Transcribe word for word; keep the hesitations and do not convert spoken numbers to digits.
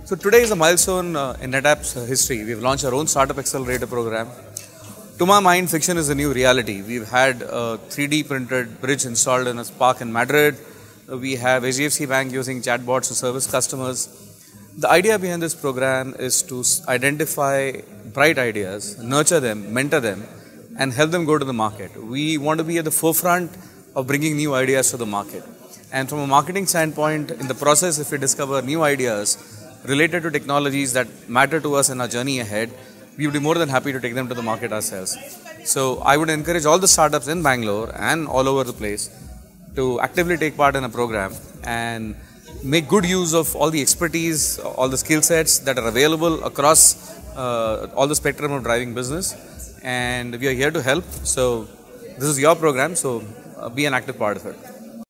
So today is a milestone uh, in NetApp's uh, history. We've launched our own startup accelerator program. To my mind, fiction is a new reality. We've had a three D printed bridge installed in a park in Madrid. We have H D F C Bank using chatbots to service customers. The idea behind this program is to identify bright ideas, nurture them, mentor them, and help them go to the market. We want to be at the forefront of bringing new ideas to the market. And from a marketing standpoint, in the process, if we discover new ideas related to technologies that matter to us in our journey ahead, we would be more than happy to take them to the market ourselves. So I would encourage all the startups in Bangalore and all over the place to actively take part in a program and make good use of all the expertise, all the skill sets that are available across uh, all the spectrum of driving business. And we are here to help. So this is your program, so uh, be an active part of it.